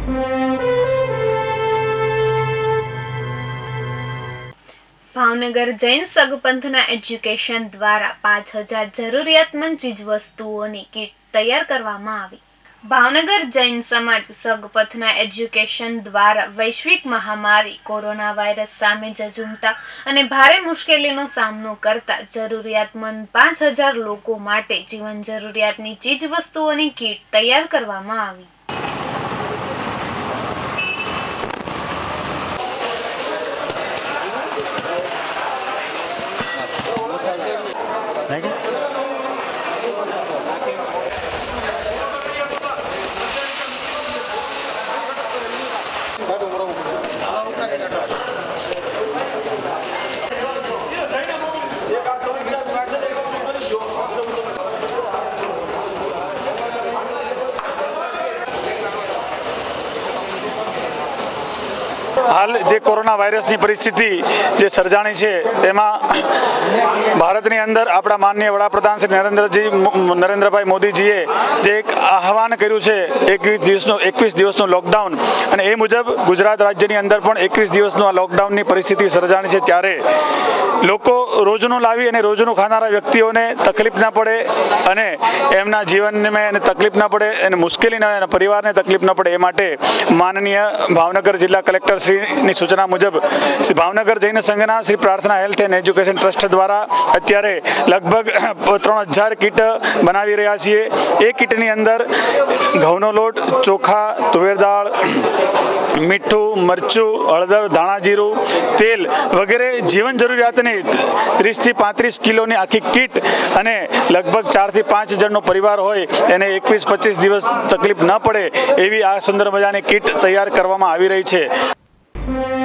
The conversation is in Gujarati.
ભાવનગર જૈન સગપંથના એજ્યુકેશન દ્વારા 5000 જરૂરિયાતમંદ ચીજવસ્તુઓની કીટ તૈયાર કરવામાં આવી। ભાવનગર જૈન સમાજ સગપંથના એજ્યુકેશન દ્વારા વૈશ્વિક મહામારી કોરોના વાયરસ સામે ઝઝૂમતા અને ભારે મુશ્કેલીનો સામનો કરતા જરૂરિયાતમંદ 5000 લોકો માટે જીવન જરૂરિયાતની ચીજવસ્તુઓની કીટ તૈયાર કરવામાં આવી। हाल जे कोरोना वायरस की परिस्थिति जे सर्जाणी है एमां भारतनी अंदर आपड़ा माननीय वडाप्रधान श्री नरेंद्रभाई मोदीजीए जे एक आह्वान कर्युं छे 21 दिवसनो लॉकडाउन अने ए मुजब गुजरात राज्यनी अंदर पण 21 दिवसनो आ लॉकडाउननी परिस्थिति सर्जाणी छे त्यारे लोको रोजનું લાવી અને રોજનું ખાનારા વ્યક્તિઓને તકલીફ ના પડે અને એમના જીવનમાં એને તકલીફ ના પડે અને મુશ્કેલી ના અને પરિવારને તકલીફ ના પડે એ માટે માનનીય ભાવનગર જિલ્લા કલેક્ટર શ્રીની સૂચના મુજબ શ્રી ભાવનગર જૈન સંઘના શ્રી પ્રાર્થના હેલ્થ એન્ડ એજ્યુકેશન ટ્રસ્ટ દ્વારા અત્યારે લગભગ 3000 કીટ બનાવી રહ્યા છીએ। એ કીટની અંદર ઘઉંનો લોટ, ચોખા, તુવેર દાળ, મીઠું, મરચું, હળદર, ધાણા જીરું, તેલ વગેરે જીવન જરૂરિયાતની 30 થી 35 કિલોની આખી કીટ અને લગભગ 4 થી 5 જણનો પરિવાર હોય એને 21-25 દિવસ તકલીફ ન પડે એવી આ સુંદર મજાની કીટ તૈયાર કરવામાં આવી રહી છે।